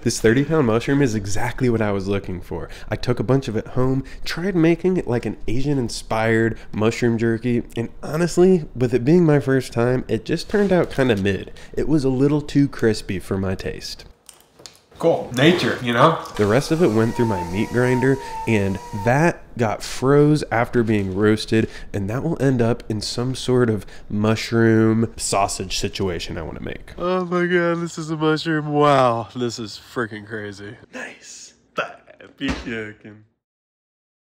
This 30-pound mushroom is exactly what I was looking for. I took a bunch of it home, tried making it like an Asian-inspired mushroom jerky, and honestly, with it being my first time, it just turned out kind of mid. It was a little too crispy for my taste. Cool. Nature, you know? The rest of it went through my meat grinder, and that got froze after being roasted, and that will end up in some sort of mushroom sausage situation I want to make. Oh my god, this is a mushroom. Wow, this is freaking crazy. Nice. Bye. Be chicken.